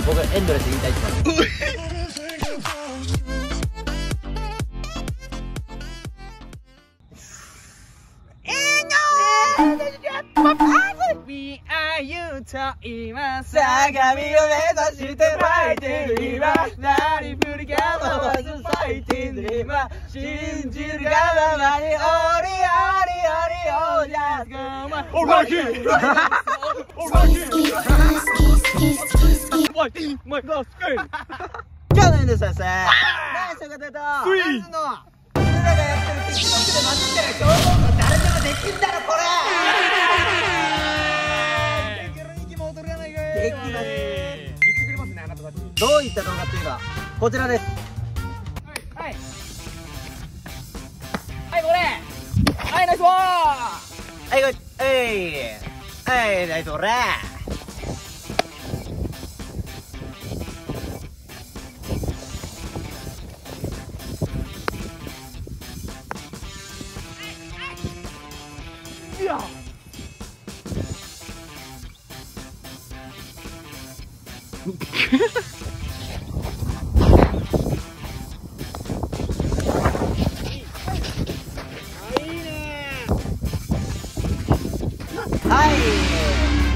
僕エンドレス引退します。 We are you と今相模を目指してファイティング今なりふりかまわずファイティング今信じるがままにオリオリオリオジャスゴマオラキーオラキーマイガスケ今日のエンド先生何しが出たスイーズの俺らがやってる TikTok でマジで強豪校誰でもできんだろこれできます。言ってくれますね、あなたたち。どういった動画っていうのはこちらです。 はいはいこれはいナイスボーはいこれはいナイスボールいやはい、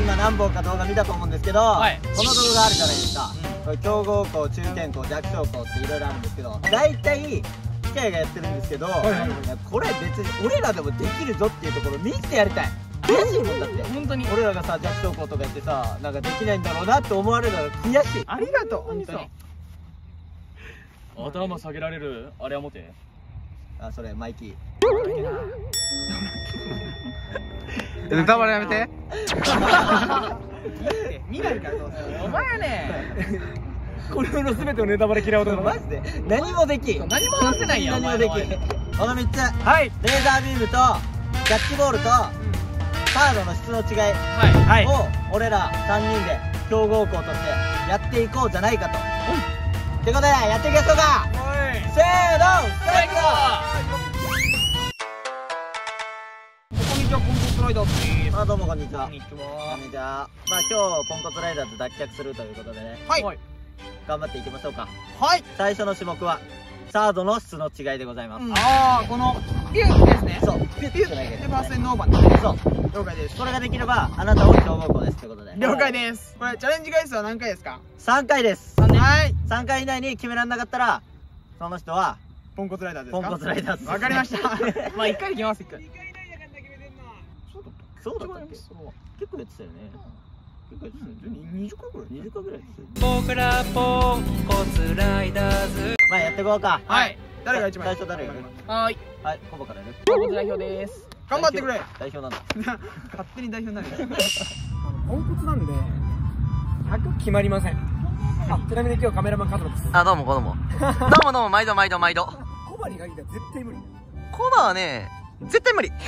今何本か動画見たと思うんですけど、はい、この動画あるじゃないですか、これ強豪校、中堅校、弱小校っていろいろあるんですけど、大体機械がやってるんですけど、これ別に俺らでもできるぞっていうところ見せてやりたい。悔しいもんだって本当に俺らがさ弱小校とかやってさなんかできないんだろうなって思われるのが悔しい。ありがとう本当に。 頭下げられるあれは持て。 あそれマイキーネタバレやめて見ないからどうせお前ねこれの全てをネタバレ嫌う男マジで何もできん何も話せないやん。 何もできん。この3つはいレーザービームとキャッチボールとカードの質の違いを俺ら3人で強豪校としてやっていこうじゃないかと。ってことでやっていきましょうか。せーのストライク。 こんにちはポンコツライダーズです。 どうもこんにちは。 こんにちは。 こんにちは。まあ今日ポンコツライダーズ脱却するということでね、 はい頑張っていきましょうか。 はい最初の種目はサードの質の違いでございます。 ああこのピュッですね。 そうピュッてしないけでどパーセンノーバンですね。 そう了解です。 それができればあなたは強豪校ですってことで。 了解です。これチャレンジ回数は何回ですか 3回です。 はい 3回以内に決められなかったらその人はポンコツライダーですか。 ポンコツライダーズ。 わかりましたまあ1回で決めます。1回そうだったっけ。結構やってたよね。結構やってたよね。 20回ぐらい 20回ぐらいやってたよね。 僕らポンコツライダーズ。 まあやっていこうか。 はい誰が一番最初誰がやる。 はいはいコバからやる。 ポンコツ代表です。頑張ってくれ。 代表なんだ。 勝手に代表になるポンコツなんで100決まりません。ちなみに今日カメラマンカズマです。 あ、どうもどうもどうも毎度毎度毎度。 コバに限っては絶対無理。 コバはね絶対無理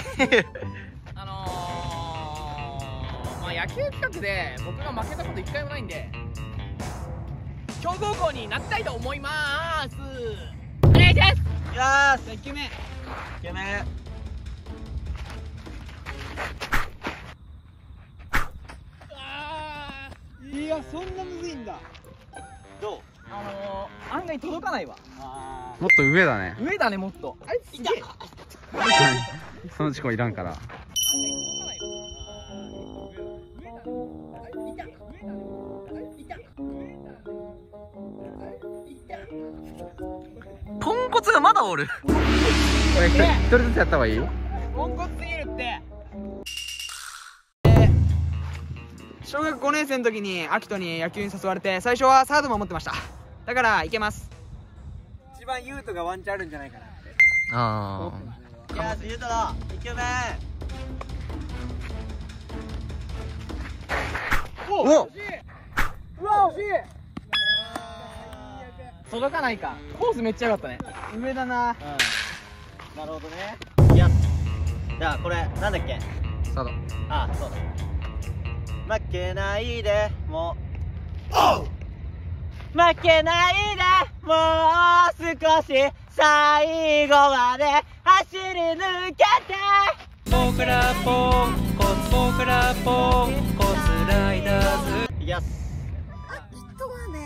まあ野球企画で僕が負けたこと一回もないんで強豪校になりたいと思いまーす。お願いします。 よーし。 じゃあ1球目 1球目。 いやそんなむずいんだ。 どう。 案外届かないわ。 もっと上だね。 上だねもっと。あいつすげえ。 その事故いらんからポンコツがまだおる。 これ一人ずつやった方がいい。 ポンコツすぎるって。小学5年生の時にアキトに野球に誘われて最初はサードも持ってました。だからいけます。一番ユウトがワンチャンあるんじゃないかなって。 あいやーゆうとだ。1球目。 おっ惜しい。うわ惜しい。届かないか。コースめっちゃ良かったね。上だな。 なるほどね。いやじゃあこれなんだっけ。 サード。 あそうだ。負けないでもう負けないでもう少し最後まで走り抜けて。 僕らポンコツ僕らポンコツライダーズ。 いきます。 人はね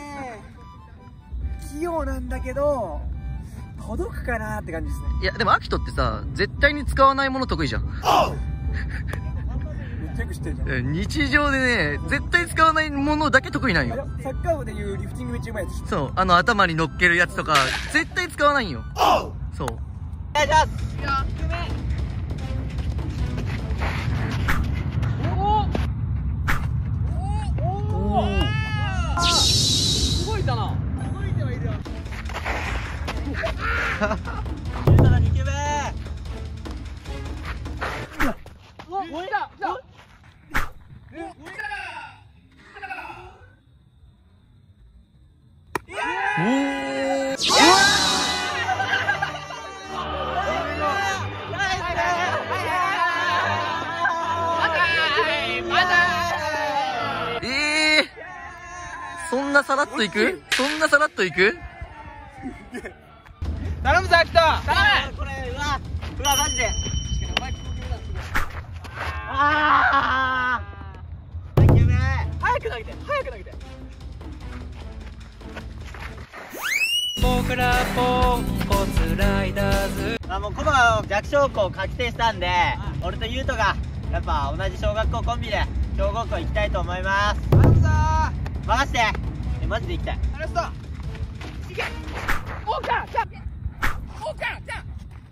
器用なんだけど届くかなって感じですね。 いやでもアキトってさ絶対に使わないもの得意じゃん。 チェックしてるじゃん。 日常でね絶対使わないものだけ得意なんよ。 サッカー部でいうリフティングめっちゃうまいやつ。 そう頭に乗っけるやつとか絶対使わないんよ。そう。 お願いします。 いや低め。動いたな。動いてはいる。 ゆうたの2球目。 おいた。 そんなさらっといく？そんなさらっといく？ 頼むぞ秋田。頼む。 これうわマジで。ああ。2球目。 早く投げて。 僕らポンコツライダーズ。 もうコバを弱小校確定したんで、俺とユウトがやっぱ同じ小学校コンビで強豪校行きたいと思います。 頼むぞ。 任して。マジで行きたい。 ありがとう。いけ。おーか。じゃ。おーか。じゃ。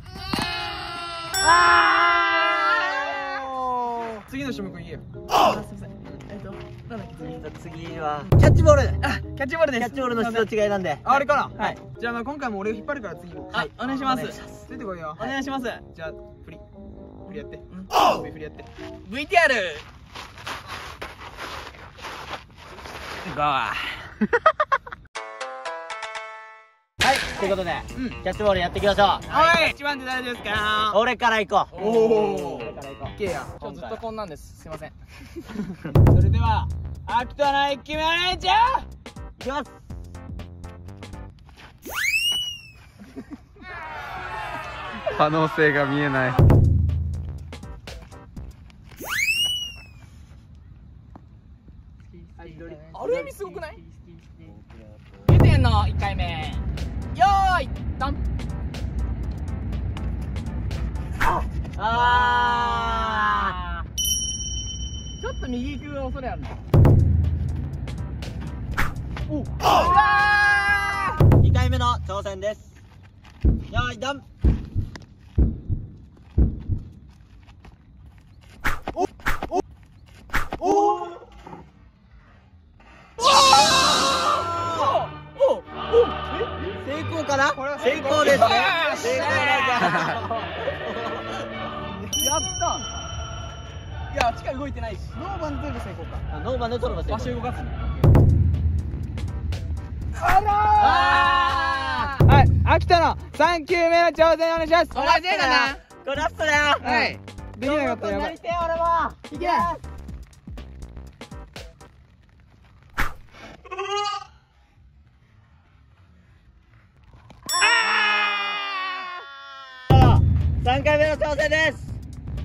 次の種目いいよ。すみません。なんだっけ次はキャッチボール。 キャッチボールです。 キャッチボールの質の違いなんで。 あれかな。 はい。 じゃあ今回も俺を引っ張るから次も。はい。お願いします。ついてこいよ。お願いします。じゃあ振りやって。振りやって。VTR。 はい、ということで、キャッチボールやっていきましょう。 はい。一番手誰ですか？ 俺から行こう。 おお。 俺から行こう。 いけや。ずっとこんなんです。すいません。それでは秋田の1球目お願いします。 いきます。 可能性が見えない。 ある意味すごくない？出てんの1回目。よーいドン。ちょっと右行く恐れあるな。おっ。 2回目の挑戦です。よーいドン。成功かな？成功ですね。成功なんだ。 やった。いや力動いてないし。ノーバンで取れば成功か。 ノーバンで取れば成功。 場所動かすね。はい、秋田の3球目の挑戦お願いします。 これラストだな。これラストだよ。 はい。できなかったらやばい。 俺も。いけ。3回目の挑戦です。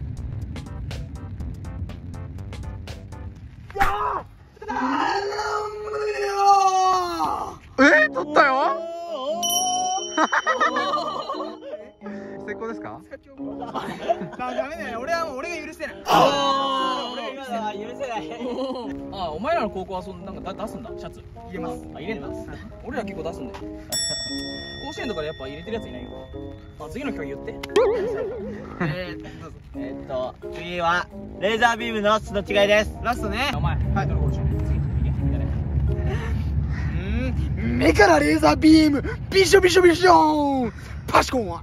取ったよ。成功ですか？ ダメだよ。俺が許せない。 許せない。 あ、お前らの高校はなんか出すんだ。シャツ入れます。あ、入れんだ。俺ら結構出すんだよ。甲子園とかでやっぱ入れてるやついないよ。次の企画言って。 次はレーザービームの質の違いです。 ラストね。お前、はい、ドルゴールしよう。目からレーザービーム、ビショビショビショーン、パシコンは。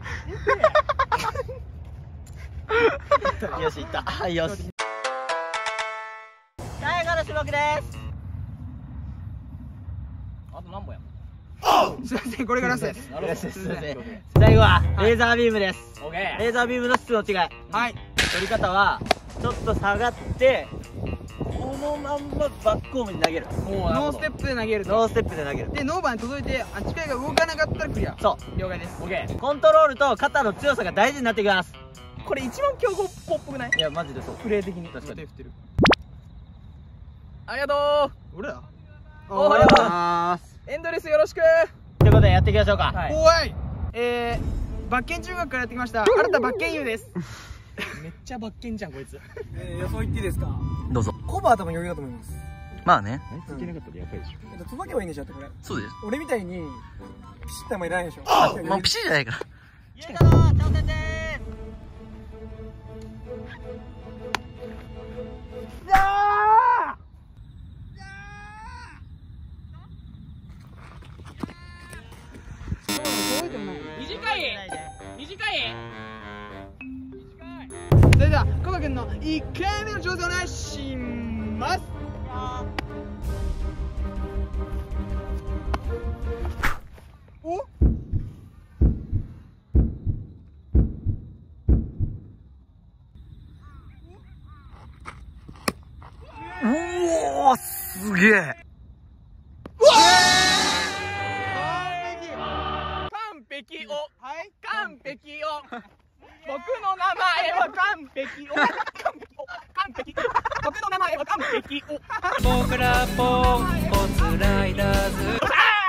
よし、いった。よし。最後の種目です。 あと何本や。すいません、これがラストです。 最後はレーザービームです。 オッケー。 レーザービームの質の違い。 はい。 取り方はちょっと下がってこのまんまバックホームに投げる。 ノーステップで投げる。 ノーステップで投げる。 でノーバーに届いて機械が動かなかったらクリア。そう。了解です。オッケー。 コントロールと肩の強さが大事になってきます。 これ一番強豪ポップくない？ いやマジでそう。 プレー的に。 確かに。 ありがとう。俺ら。 おはようございます。 エンドレスよろしく。 いうことでやっていきましょうか。 おいバッケン中学からやってきました新田バッケンユーです。 めっちゃバッケンじゃんこいつ。 予想言っていいですか。 どうぞ。 コバは多分余裕だと思います。 まあね。 つけなかったらやばいでしょ。 届けばいいんでしょってこれ。 そうです。 俺みたいにピシッともいらないでしょ。 もうピシッじゃないから。 ゆうたの挑戦でー短い。 それではコバ君の1回目の挑戦お願いします。おおお、すげえ。 完璧を僕の名前は完璧を完璧僕の名前は完璧を僕らポンコツライダーズ。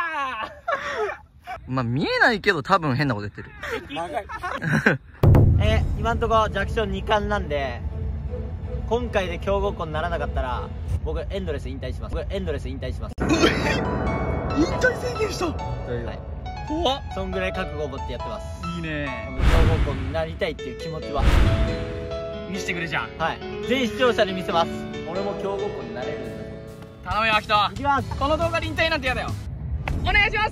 まあ見えないけど多分変なこと言ってる。 長い。 今んとこ弱小2冠なんで、今回で強豪校にならなかったら僕エンドレス引退します。 引退宣言した。 はい、 怖っ。 そんぐらい覚悟を持ってやってます。 いいね。 強豪校になりたいっていう気持ちは、 見せてくれじゃん。 はい、全視聴者に見せます。俺も強豪校になれるんだ。 頼むよ秋人。 いきます。 この動画で引退なんてやだよ。お願いします。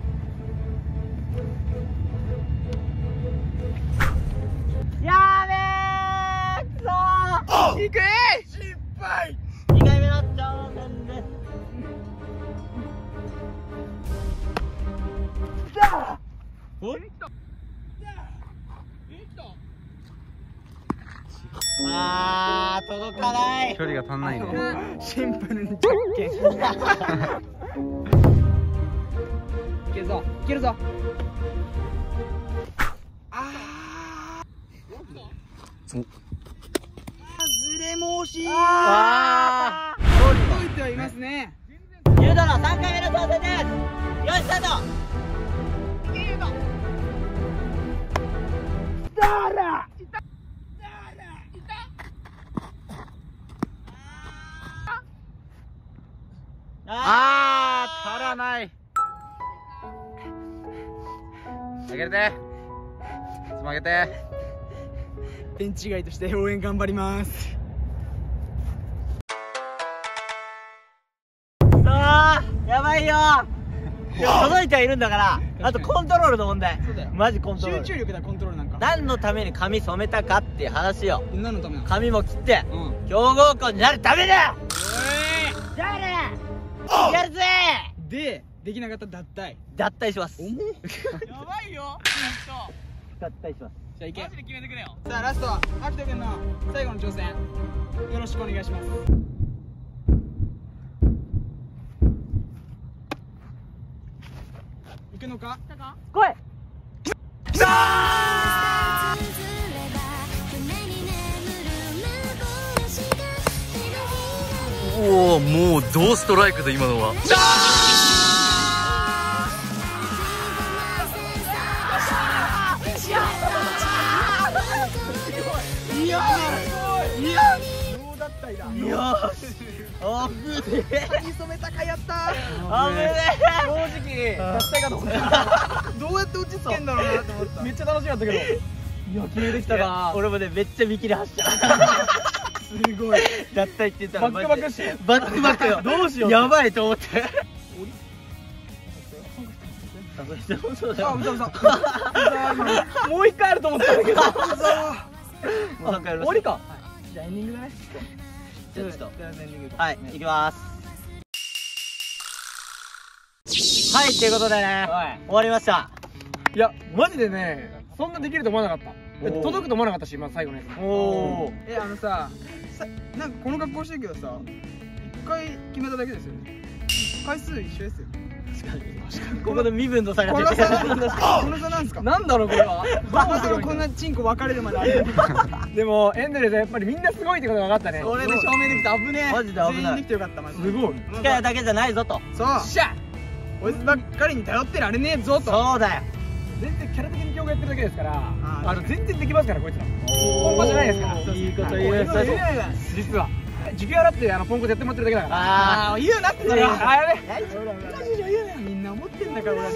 やべーくそー。 いく失敗。 2回目の挑戦です。おい、届かない。 距離が足んないね。 シンプルにじゃんけん。いけるぞいけるぞ。 そう。 外れ申し。 あ届いてはいますね。 ー、ゆうたの3回目の挑戦です。よし、スタート。 足らない。上げて。つまげて。 ベンチ外として応援頑張ります。 やばいよ。届いてはいるんだから、あとコントロールの問題。 そうだよ。 マジコントロール。 集中力だコントロールなんか。 何のために髪染めたかっていう話よ。 何のためなの。 髪も切ってうん。 強豪校になるためだ。じゃあね、やるぜ。 でできなかったら脱退。 脱退します。 やばいよ。 脱退します。 じゃあ行け。 マジで決めてくれよ。 さあラストは秋人君の最後の挑戦よろしくお願いします。行くのか。 来い。 おお、もうドストライクだ今のは。 いやいやどうだったいだ。 いやあぶねえ。 髪染めたかやったー。 あぶね正直脱退かと思った。どうやって落ち着けんだろうなと思った。めっちゃ楽しかったけど。いや決めてきたな。 俺もね、めっちゃ見切り発車。 すごい。 脱退って言ったらバックバックしてバックバックよ。 どうしよう。 やばいと思って。そうだよ。 あ、嘘。もう一回あると思ったんだけど。 終終わりか。じゃあエンディングだね。 じゃあちょっと。 じゃあエンディング。 はい、行きます。はい、ということでね、終わりました。 いやマジでね、そんなできると思わなかった。届くと思わなかったし、今最後のやつ。 おお。 なんかこの格好してるけどさ、一回決めただけですよね。回数一緒ですよ。 ここで身分の差がこ出てる。 の差なんですか。なんだろうこれは。まさかこんなチンコ分かれるまである。でもエンドレスはやっぱりみんなすごいってことが分かったね。 これで証明できた。危ねえ。マジで危ない。 全員できてよかったマジで。すごい。 力だけじゃないぞと。 そう。しゃ。 こいつばっかりに頼ってられねえぞと。 そうだよ。 全然キャラ的に強豪やってるだけですから、全然できますからこいつら。ポンコツじゃないですから。 いいこと言う。 実は授業払ってポンコツやってもらってるだけだから。 ああ、言うなってそれ。 やべ。 みんな思ってんだから俺。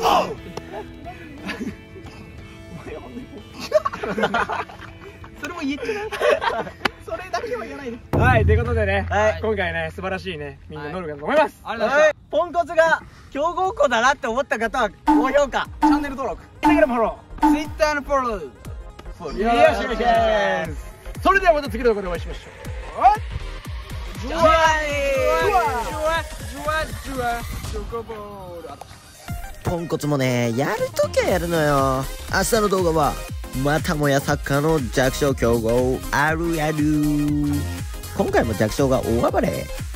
それも言っちゃない。それだけは言わないで。 はい、ということでね、 はい今回ね、素晴らしいね、みんな能力だと思います。 ありがとうございまポンコツが強豪校だなって思った方は高評価、チャンネル登録、 インスタグラムフォロツイッターのフォロー。 ー。よろしくお願いします。それではまた次の動画でお会いしましょう。 ジュワチョコボール。 ポンコツもね、やるときはやるのよ。明日の動画はまたもやサッカーの弱小強豪あるある。今回も弱小が大暴れ。